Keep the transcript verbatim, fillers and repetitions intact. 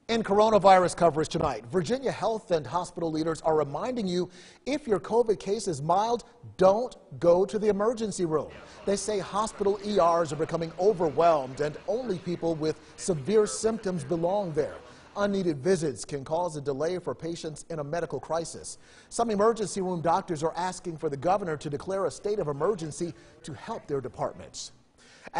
In coronavirus coverage tonight, Virginia health and hospital leaders are reminding you if your COVID case is mild, don't go to the emergency room. They say hospital E Rs are becoming overwhelmed and only people with severe symptoms belong there. Unneeded visits can cause a delay for patients in a medical crisis. Some emergency room doctors are asking for the governor to declare a state of emergency to help their departments.